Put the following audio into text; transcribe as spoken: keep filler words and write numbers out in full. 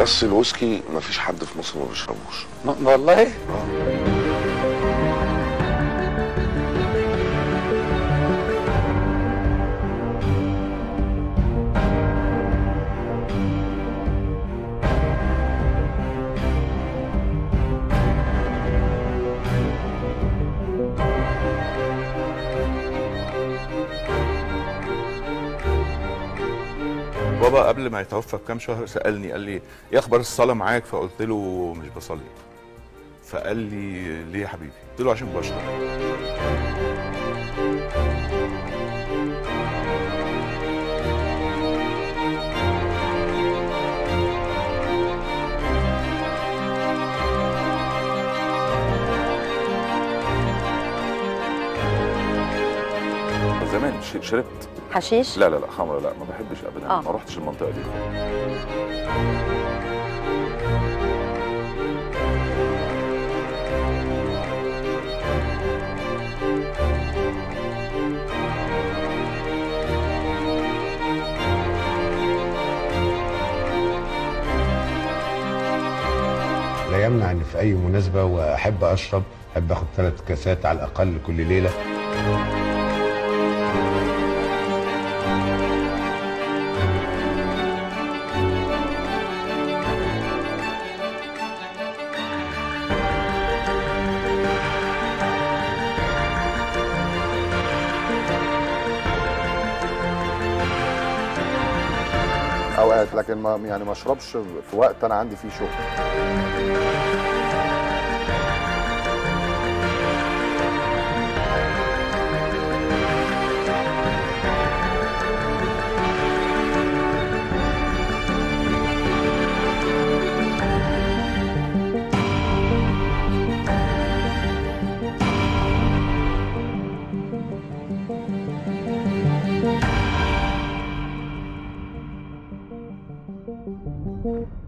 بس الويسكي مفيش حد في مصر ما بيشربوش. والله؟ اه. بابا قبل ما يتوفى بكام شهر سألني، قال لي ايه اخبار الصلاة معاك؟ فقلت له مش بصلي. فقال لي ليه يا حبيبي؟ قلت له عشان بشرب. زمان شربت حشيش؟ لا لا لا خمره لا، ما بحبش ابدا. آه. ما رحتش المنطقه دي. لا يمنع ان في اي مناسبه واحب اشرب، احب اخد ثلاث كاسات على الاقل كل ليله. اوقات، لكن ما يعني ما اشربش في وقت انا عندي فيه شغل. Thank you.